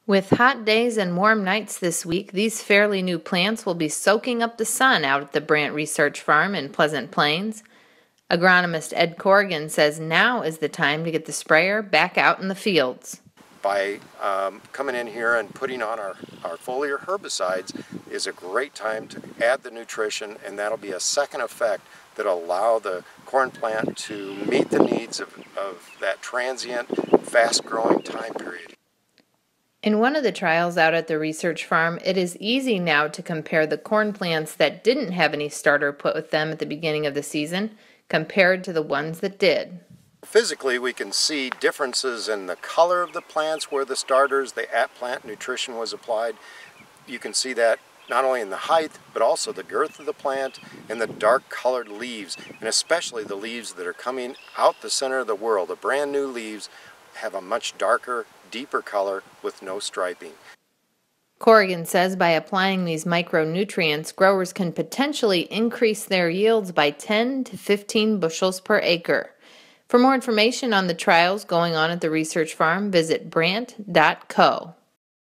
With hot days and warm nights this week, these fairly new plants will be soaking up the sun out at the BRANDT Research Farm in Pleasant Plains. Agronomist Ed Corrigan says now is the time to get the sprayer back out in the fields. By coming in here and putting on our foliar herbicides is a great time to add the nutrition, and that'll be a second effect that'll allow the corn plant to meet the needs of that transient, fast-growing time period. In one of the trials out at the research farm, it is easy now to compare the corn plants that didn't have any starter put with them at the beginning of the season compared to the ones that did. Physically, we can see differences in the color of the plants where the starters, the at-plant nutrition was applied. You can see that not only in the height, but also the girth of the plant and the dark colored leaves, and especially the leaves that are coming out the center of the whorl. The brand new leaves have a much darker, deeper color with no striping. Corrigan says by applying these micronutrients, growers can potentially increase their yields by 10 to 15 bushels per acre. For more information on the trials going on at the research farm, visit BRANDT.co.